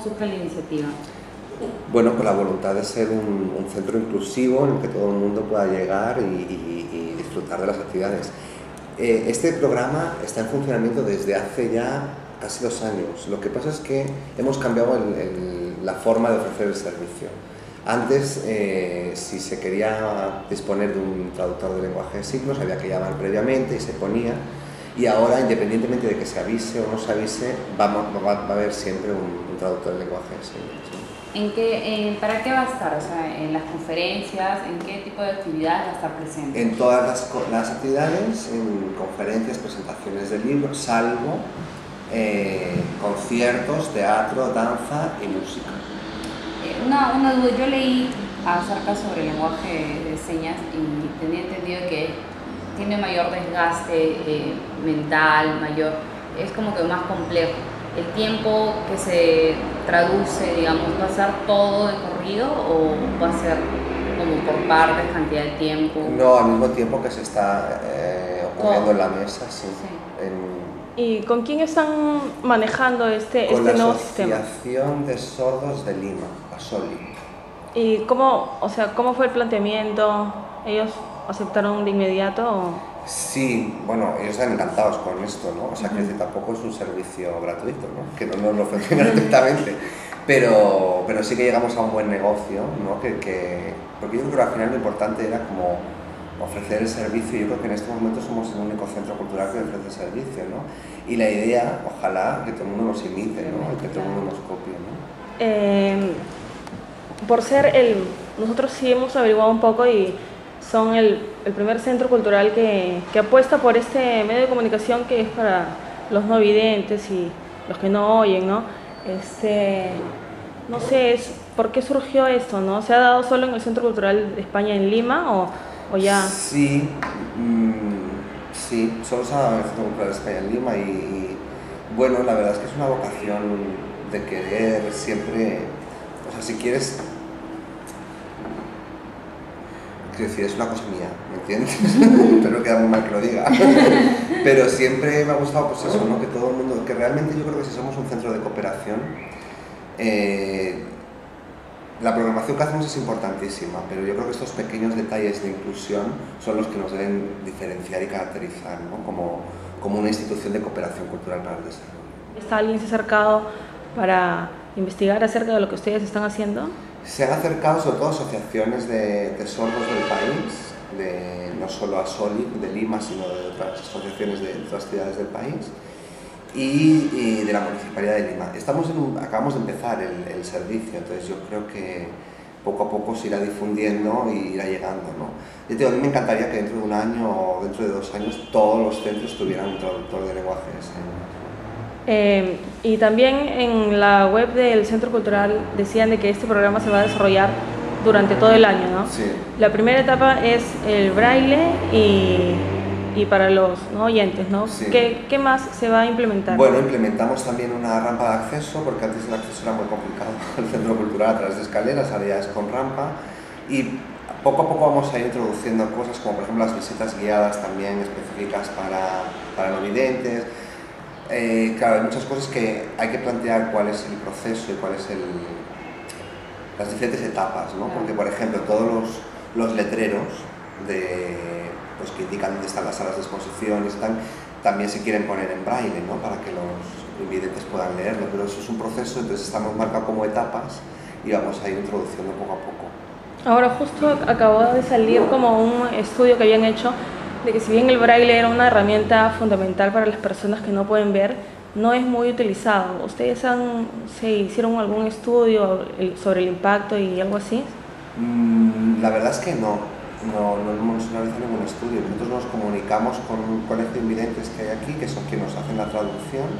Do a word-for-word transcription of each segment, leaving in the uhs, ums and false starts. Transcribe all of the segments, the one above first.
surge la iniciativa? Bueno, con la voluntad de ser un, un centro inclusivo en el que todo el mundo pueda llegar y, y, y disfrutar de las actividades. Eh, este programa está en funcionamiento desde hace ya casi dos años. Lo que pasa es que hemos cambiado el, el, la forma de ofrecer el servicio. Antes, eh, si se quería disponer de un traductor de lenguaje de signos, había que llamar previamente y se ponía. Y ahora, independientemente de que se avise o no se avise, vamos, va, va a haber siempre un, un traductor de lenguaje de signos. ¿En qué, eh, ¿Para qué va a estar? O sea, ¿en las conferencias? ¿En qué tipo de actividades va a estar presente? En todas las, las actividades, en conferencias, presentaciones de libros, salvo eh, conciertos, teatro, danza y música. Eh, una, una duda, yo leí acerca sobre el lenguaje de señas y tenía entendido que tiene mayor desgaste eh, mental, mayor, es como que más complejo. ¿El tiempo que se traduce, digamos, va a ser todo de corrido o va a ser como por partes, cantidad de tiempo? No, al mismo tiempo que se está eh, ocurriendo en la mesa, sí. sí. En, ¿Y con quién están manejando este, con este la nuevo sistema? Asociación de Sordos de Lima, ASOLI. ¿Y cómo, o sea, cómo fue el planteamiento? ¿Ellos aceptaron de inmediato o...? Sí, bueno, ellos están encantados con esto, ¿no? O sea, que tampoco es un servicio gratuito, ¿no? Que no nos lo ofrecen gratuitamente, pero, pero sí que llegamos a un buen negocio, ¿no? Que, que, porque yo creo que al final lo importante era como ofrecer el servicio. Yo creo que en este momento somos el único centro cultural que ofrece servicio, ¿no? Y la idea, ojalá, que todo el mundo nos imite, ¿no? Y que todo el mundo nos copie, ¿no? Eh, por ser el... Nosotros sí hemos averiguado un poco y son el, el primer centro cultural que, que apuesta por este medio de comunicación que es para los no videntes y los que no oyen, ¿no? Este, no sé, es, ¿por qué surgió esto, no? ¿Se ha dado solo en el Centro Cultural de España en Lima o, o ya...? Sí, mmm, sí, solo se ha dado en el Centro Cultural de España en Lima y, y, bueno, la verdad es que es una vocación de querer siempre, o sea, si quieres... Quiero decir, es una cosa mía, ¿me entiendes? Pero queda muy mal que lo diga. Pero siempre me ha gustado, pues eso, ¿no? Que todo el mundo, que realmente yo creo que si somos un centro de cooperación, eh, la programación que hacemos es importantísima, pero yo creo que estos pequeños detalles de inclusión son los que nos deben diferenciar y caracterizar, ¿no? Como, como una institución de cooperación cultural para el desarrollo. ¿Está alguien se ha acercado para investigar acerca de lo que ustedes están haciendo? Se han acercado sobre todo asociaciones de, de sordos del país, de, no solo ASOLI de Lima, sino de otras asociaciones de otras ciudades del país y, y de la Municipalidad de Lima. Estamos en un, acabamos de empezar el, el servicio, entonces yo creo que poco a poco se irá difundiendo y irá llegando, ¿no? Yo te digo, a mí me encantaría que dentro de un año o dentro de dos años todos los centros tuvieran un traductor de lenguaje de señas. Eh, y también en la web del Centro Cultural decían de que este programa se va a desarrollar durante todo el año, ¿no? Sí. La primera etapa es el braille y, y para los no oyentes, ¿no? Sí. ¿Qué, ¿Qué más se va a implementar? Bueno, implementamos también una rampa de acceso, porque antes el acceso era muy complicado al Centro Cultural a través de escaleras, ahora ya es con rampa, y poco a poco vamos a ir introduciendo cosas como por ejemplo las visitas guiadas también específicas para, para no videntes. Eh, claro, hay muchas cosas que hay que plantear cuál es el proceso y cuál es el, las diferentes etapas, ¿no? Porque, por ejemplo, todos los, los letreros de, pues, que indican dónde están las salas de exposición y están, también se quieren poner en braille, ¿no? Para que los invidentes puedan leerlo, pero eso es un proceso, entonces estamos marcados como etapas y vamos a ir introduciendo poco a poco. Ahora justo acabó de salir como un estudio que habían hecho de que si bien el braille era una herramienta fundamental para las personas que no pueden ver, no es muy utilizado. ¿Ustedes han, se hicieron algún estudio sobre el impacto y algo así? Mm, la verdad es que no, no, no hemos realizado ningún estudio. Nosotros nos comunicamos con un colegio de invidentes que hay aquí, que son quienes nos hacen la traducción.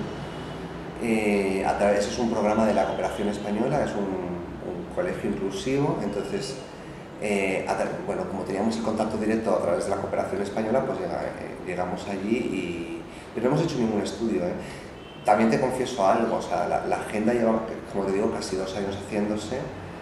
Eh, a través, es un programa de la Cooperación Española, es un, un colegio inclusivo, entonces Eh, a, bueno, como teníamos el contacto directo a través de la Cooperación Española, pues llega, eh, llegamos allí y, y no hemos hecho ningún estudio. ¿eh? También te confieso algo, o sea, la, la agenda lleva, como te digo, casi dos años haciéndose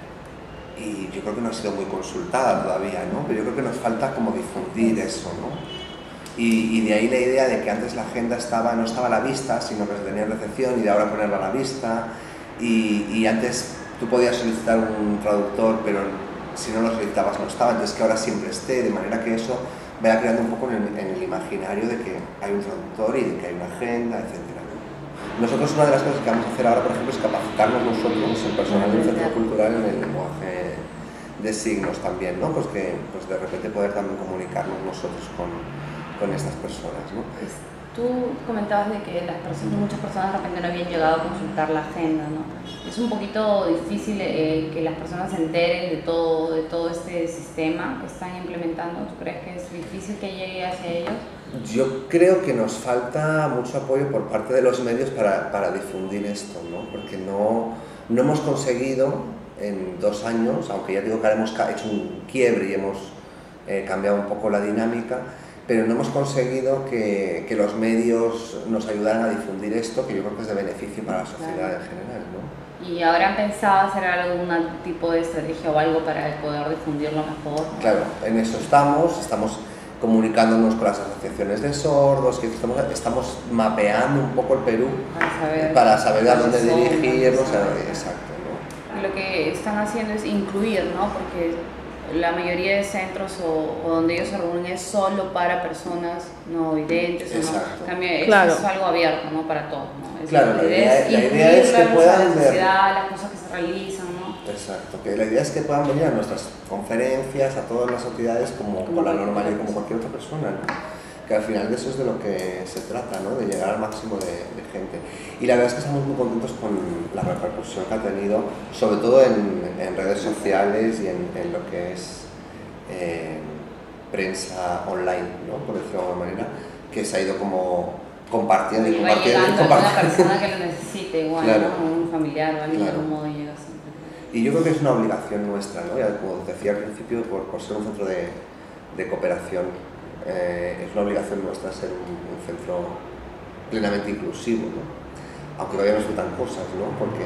y yo creo que no ha sido muy consultada todavía, ¿no? Pero yo creo que nos falta como difundir eso, ¿no? Y, y de ahí la idea de que antes la agenda estaba, no estaba a la vista, sino que se tenía en recepción y de ahora ponerla a la vista. y, y antes tú podías solicitar un traductor, pero si no lo solicitabas no estaba, entonces que ahora siempre esté, de manera que eso vaya creando un poco en el, en el imaginario de que hay un traductor y de que hay una agenda, etcétera. Nosotros una de las cosas que vamos a hacer ahora, por ejemplo, es capacitarnos nosotros, el personal del Centro Cultural, en el lenguaje de signos también, ¿no? Pues que pues de repente poder también comunicarnos nosotros con, con estas personas, ¿no? Tú comentabas de que las personas, muchas personas de repente no habían llegado a consultar la agenda, ¿no? Es un poquito difícil eh, que las personas se enteren de todo, de todo este sistema que están implementando. ¿Tú crees que es difícil que llegue hacia ellos? Yo creo que nos falta mucho apoyo por parte de los medios para, para difundir esto, ¿no? Porque no, no hemos conseguido en dos años, aunque ya digo que ahora hemos hecho un quiebre y hemos eh, cambiado un poco la dinámica, pero no hemos conseguido que, que los medios nos ayudaran a difundir esto, que yo creo que es de beneficio para la sociedad, claro, en general, ¿no? ¿Y ahora han pensado hacer algún tipo de estrategia o algo para poder difundirlo mejor? Claro, en eso estamos, estamos comunicándonos con las asociaciones de sordos, que estamos, estamos mapeando un poco el Perú para saber, para saber a dónde dirigirnos, exacto, ¿no? Y lo que están haciendo es incluir, ¿no? Porque la mayoría de centros o, o donde ellos se reúnen es solo para personas no videntes, o no. También claro. Es algo abierto, ¿no? Para todos, ¿no? Es claro, la idea, es, la idea es que puedan la sociedad, las cosas que se realizan, ¿no? Exacto, que la idea es que puedan venir a nuestras conferencias, a todas las actividades como con la normalidad, como cualquier otra persona, ¿no? Que al final de eso es de lo que se trata, ¿no? De llegar al máximo de, de gente. Y la verdad es que estamos muy contentos con la repercusión que ha tenido, sobre todo en, en redes sociales y en, en lo que es eh, prensa online, ¿no? Por decirlo de alguna manera, que se ha ido como compartiendo y, y compartiendo. Y compartiendo. Una persona que lo necesite, igual, claro, ¿no? Un familiar o alguien, claro, de algún modo llega siempre. Y yo creo que es una obligación nuestra, ¿no? Ya, como decía al principio, por, por ser un centro de, de cooperación, eh, es una obligación nuestra ser un, un centro plenamente inclusivo, ¿no? Aunque todavía nos faltan cosas, ¿no? Porque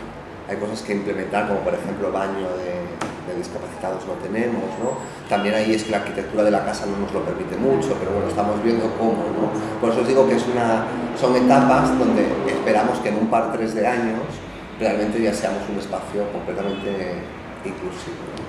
hay cosas que implementar, como por ejemplo baño de, de discapacitados no tenemos, ¿no? También ahí es que la arquitectura de la casa no nos lo permite mucho, pero bueno, estamos viendo cómo, ¿no? Por eso os digo que es una, son etapas donde esperamos que en un par, tres de años realmente ya seamos un espacio completamente inclusivo, ¿no?